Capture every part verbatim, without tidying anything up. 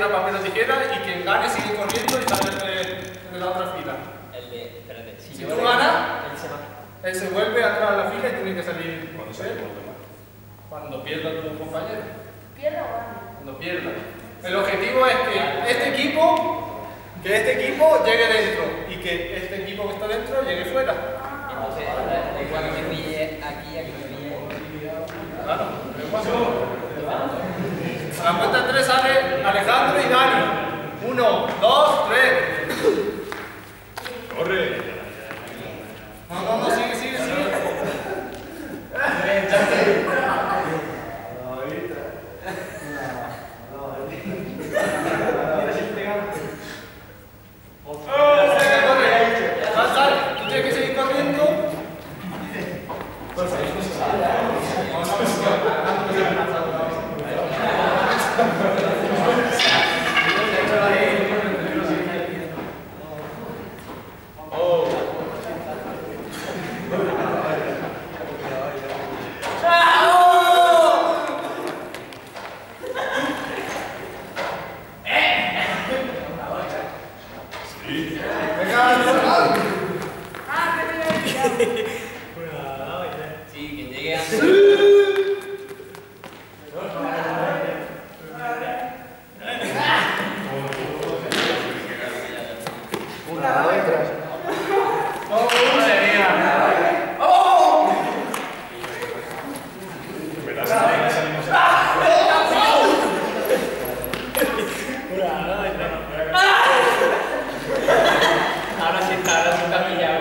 piedra, papel o tijera y quien gane sigue corriendo y sale de, de la otra fila. El de, espérate, si, Si yo tú le- ganas, él se va. él se vuelve atrás de la fila y tiene que salir. Cuando sale por demás. Cuando pierda tu compañero. ¿Pierdo o gano? Cuando pierda. El objetivo es que este equipo, que este equipo llegue dentro y que este equipo que está dentro llegue fuera. Entonces, da igual que me pille aquí, aquí me pille. Claro, ¿qué pasó? A la cuenta de tres sale Alejandro y Dani. Uno, dos, tres. ¡Corre! No, no, no, sigue, sigue, sigue. Sal, sal, tú tienes que seguir corriendo. Sí, quien llegue antes. Ahora sí está, ahora sí está pillado.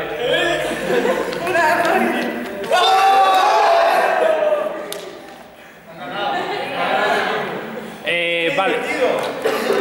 Eh, vale.